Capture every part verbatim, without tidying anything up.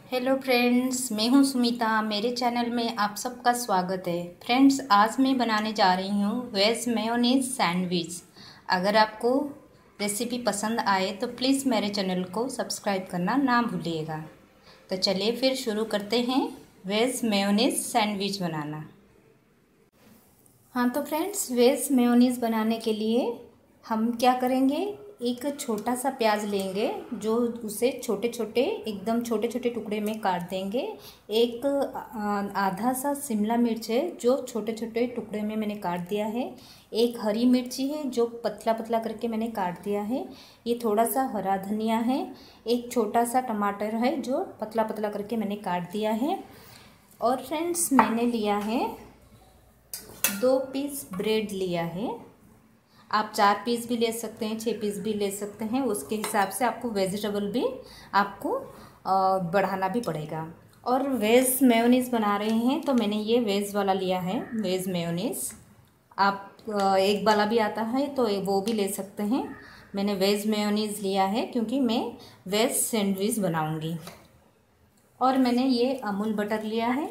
Hello friends, मैं हूं सुमिता। मेरे चैनल में आप सबका स्वागत है। फ्रेंड्स, आज मैं बनाने जा रही हूं वेज मेयोनीज सैंडविच। अगर आपको रेसिपी पसंद आए तो प्लीज़ मेरे चैनल को सब्सक्राइब करना ना भूलिएगा। तो चलिए फिर शुरू करते हैं वेज मेयोनीज सैंडविच बनाना। हाँ तो फ्रेंड्स, वेज मेयोनीज बनाने के लिए हम क्या करेंगे, एक छोटा सा प्याज लेंगे जो उसे छोटे छोटे एकदम छोटे छोटे टुकड़े में काट देंगे। एक आधा सा शिमला मिर्च है जो छोटे छोटे टुकड़े में मैंने काट दिया है। एक हरी मिर्ची है जो पतला पतला करके मैंने काट दिया है। ये थोड़ा सा हरा धनिया है। एक छोटा सा टमाटर है जो पतला पतला करके मैंने काट दिया है। और फ्रेंड्स, मैंने लिया है दो पीस ब्रेड लिया है। आप चार पीस भी ले सकते हैं, छः पीस भी ले सकते हैं। उसके हिसाब से आपको वेजिटेबल भी आपको बढ़ाना भी पड़ेगा। और वेज मेयोनीज़ बना रहे हैं तो मैंने ये वेज वाला लिया है, वेज मेयोनीज़। आप एक वाला भी आता है तो वो भी ले सकते हैं। मैंने वेज मेयोनीज़ लिया है क्योंकि मैं वेज सैंडविच बनाऊंगी। और मैंने ये अमूल बटर लिया है।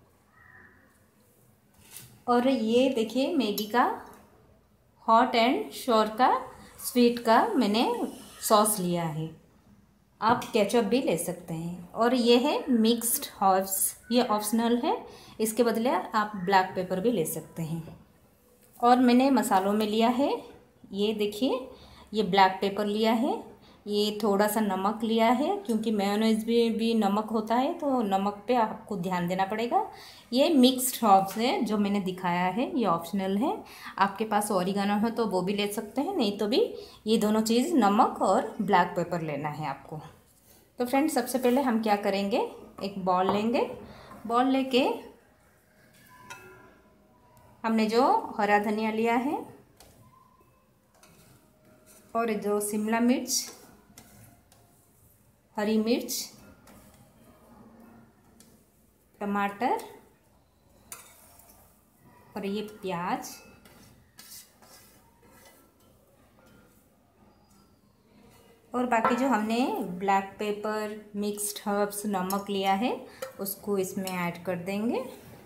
और ये देखिए मैगी का हॉट एंड श्योर का स्वीट का मैंने सॉस लिया है। आप केचप भी ले सकते हैं। और ये है मिक्स्ड हर्ब्स, ये ऑप्शनल है, इसके बदले आप ब्लैक पेपर भी ले सकते हैं। और मैंने मसालों में लिया है, ये देखिए, ये ब्लैक पेपर लिया है, ये थोड़ा सा नमक लिया है क्योंकि मेयोनीज भी भी नमक होता है तो नमक पे आपको ध्यान देना पड़ेगा। ये मिक्स्ड हर्ब्स है जो मैंने दिखाया है, ये ऑप्शनल है। आपके पास ऑरिगानो है तो वो भी ले सकते हैं, नहीं तो भी ये दोनों चीज़ नमक और ब्लैक पेपर लेना है आपको। तो फ्रेंड्स, सबसे पहले हम क्या करेंगे, एक बॉल लेंगे। बॉल लेके हमने जो हरा धनिया लिया है और जो शिमला मिर्च, हरी मिर्च, टमाटर और ये प्याज और बाकी जो हमने ब्लैक पेपर, मिक्स्ड हर्ब्स, नमक लिया है उसको इसमें ऐड कर देंगे।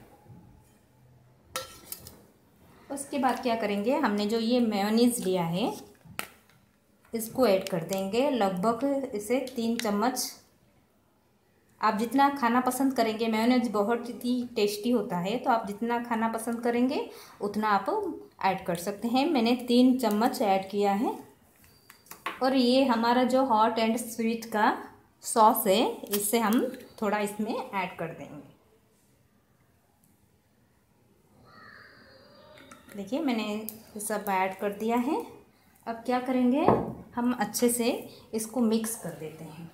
उसके बाद क्या करेंगे, हमने जो ये मेयोनीज़ लिया है इसको ऐड कर देंगे। लगभग इसे तीन चम्मच। आप जितना खाना पसंद करेंगे, मेयोनीज बहुत ही टेस्टी होता है तो आप जितना खाना पसंद करेंगे उतना आप ऐड कर सकते हैं। मैंने तीन चम्मच ऐड किया है। और ये हमारा जो हॉट एंड स्वीट का सॉस है, इससे हम थोड़ा इसमें ऐड कर देंगे। देखिए, मैंने सब ऐड कर दिया है। अब क्या करेंगे, हम अच्छे से इसको मिक्स कर देते हैं।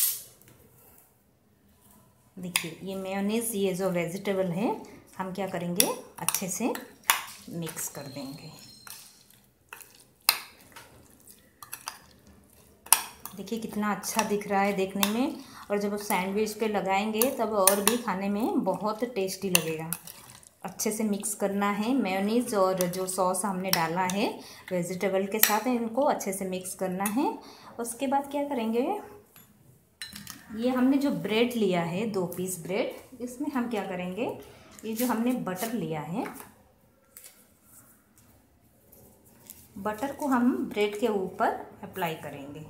देखिए, ये मेयोनीज, ये जो वेजिटेबल है, हम क्या करेंगे, अच्छे से मिक्स कर देंगे। देखिए कितना अच्छा दिख रहा है देखने में। और जब आप सैंडविच पे लगाएंगे तब और भी खाने में बहुत टेस्टी लगेगा। अच्छे से मिक्स करना है मेयोनीज और जो सॉस हमने डाला है वेजिटेबल के साथ, इनको अच्छे से मिक्स करना है। उसके बाद क्या करेंगे, ये हमने जो ब्रेड लिया है, दो पीस ब्रेड, इसमें हम क्या करेंगे, ये जो हमने बटर लिया है, बटर को हम ब्रेड के ऊपर अप्लाई करेंगे।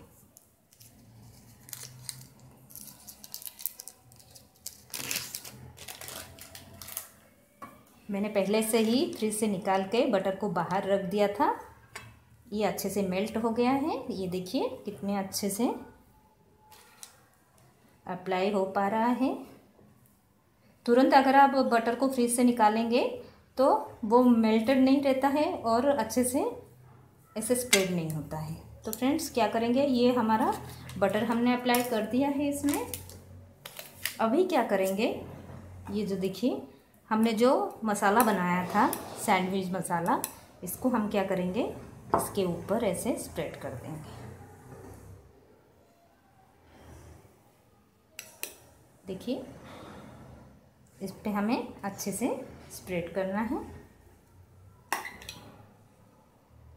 मैंने पहले से ही फ्रिज से निकाल के बटर को बाहर रख दिया था। ये अच्छे से मेल्ट हो गया है। ये देखिए कितने अच्छे से अप्लाई हो पा रहा है। तुरंत अगर आप बटर को फ्रिज से निकालेंगे तो वो मेल्टेड नहीं रहता है और अच्छे से ऐसे स्प्रेड नहीं होता है। तो फ्रेंड्स, क्या करेंगे, ये हमारा बटर हमने अप्लाई कर दिया है इसमें। अभी क्या करेंगे, ये जो देखिए हमने जो मसाला बनाया था, सैंडविच मसाला, इसको हम क्या करेंगे, इसके ऊपर ऐसे स्प्रेड कर देंगे। देखिए, इस पे हमें अच्छे से स्प्रेड करना है।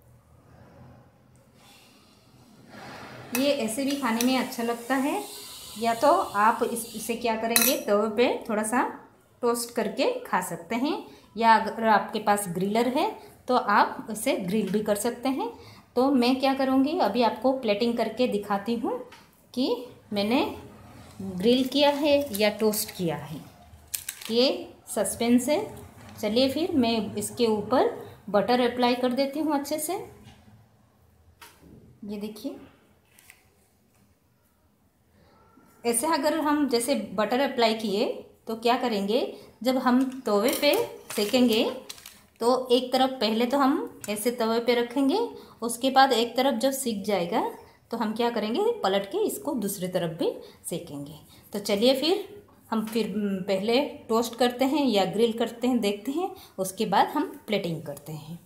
ये ऐसे भी खाने में अच्छा लगता है या तो आप इस इसे क्या करेंगे, तवे पे थोड़ा सा टोस्ट करके खा सकते हैं, या अगर आपके पास ग्रिलर है तो आप इसे ग्रिल भी कर सकते हैं। तो मैं क्या करूँगी, अभी आपको प्लेटिंग करके दिखाती हूँ कि मैंने ग्रिल किया है या टोस्ट किया है। ये सस्पेंस है। चलिए फिर मैं इसके ऊपर बटर अप्लाई कर देती हूँ अच्छे से। ये देखिए, ऐसे अगर हम जैसे बटर अप्लाई किए तो क्या करेंगे, जब हम तवे पे सेकेंगे तो एक तरफ पहले तो हम ऐसे तवे पे रखेंगे, उसके बाद एक तरफ जब सिक जाएगा तो हम क्या करेंगे, पलट के इसको दूसरी तरफ भी सेकेंगे। तो चलिए फिर हम फिर पहले टोस्ट करते हैं या ग्रिल करते हैं, देखते हैं, उसके बाद हम प्लेटिंग करते हैं।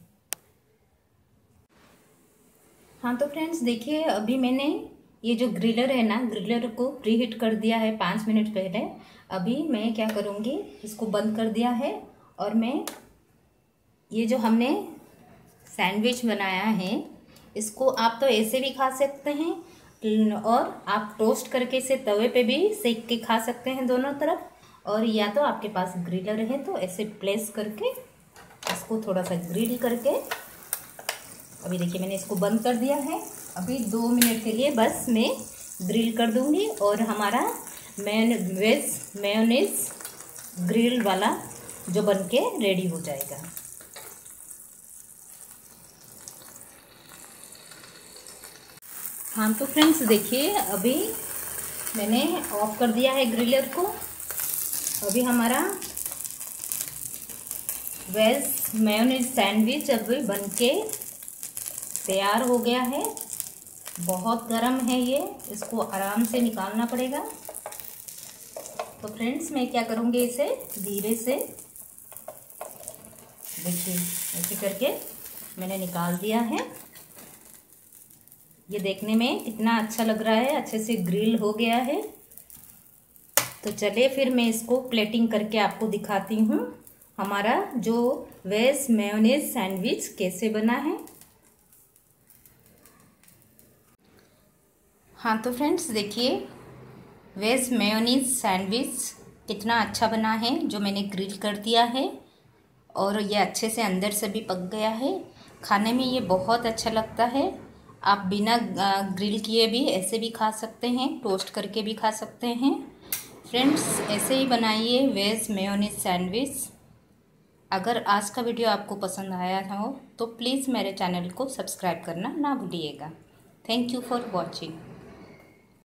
हाँ तो फ्रेंड्स देखिए, अभी मैंने ये जो ग्रिलर है ना, ग्रिलर को प्री हीट कर दिया है पाँच मिनट पहले। अभी मैं क्या करूँगी, इसको बंद कर दिया है और मैं ये जो हमने सैंडविच बनाया है इसको आप तो ऐसे भी खा सकते हैं और आप टोस्ट करके इसे तवे पे भी सेक के खा सकते हैं दोनों तरफ, और या तो आपके पास ग्रिलर है तो ऐसे प्लेस करके इसको थोड़ा सा ग्रिल करके। अभी देखिए मैंने इसको बंद कर दिया है। अभी दो मिनट के लिए बस मैं ग्रिल कर दूंगी और हमारा मेन वेज मेयोनेज़ ग्रिल वाला जो बन के रेडी हो जाएगा। हाँ तो फ्रेंड्स देखिए, अभी मैंने ऑफ कर दिया है ग्रिलर को। अभी हमारा वेज मेयोनेज़ सैंडविच अभी बन के तैयार हो गया है। बहुत गर्म है ये, इसको आराम से निकालना पड़ेगा। तो फ्रेंड्स मैं क्या करूँगी, इसे धीरे से देखिए ऐसे करके मैंने निकाल दिया है। ये देखने में कितना अच्छा लग रहा है, अच्छे से ग्रिल हो गया है। तो चलिए फिर मैं इसको प्लेटिंग करके आपको दिखाती हूँ हमारा जो वेज मेयोनेज़ सैंडविच कैसे बना है। हाँ तो फ्रेंड्स देखिए, वेज मेयोनीज सैंडविच कितना अच्छा बना है, जो मैंने ग्रिल कर दिया है और ये अच्छे से अंदर से भी पक गया है। खाने में ये बहुत अच्छा लगता है। आप बिना ग्रिल किए भी ऐसे भी खा सकते हैं, टोस्ट करके भी खा सकते हैं। फ्रेंड्स ऐसे ही बनाइए वेज मेयोनीज सैंडविच। अगर आज का वीडियो आपको पसंद आया हो तो प्लीज़ मेरे चैनल को सब्सक्राइब करना ना भूलिएगा। Thank you for watching.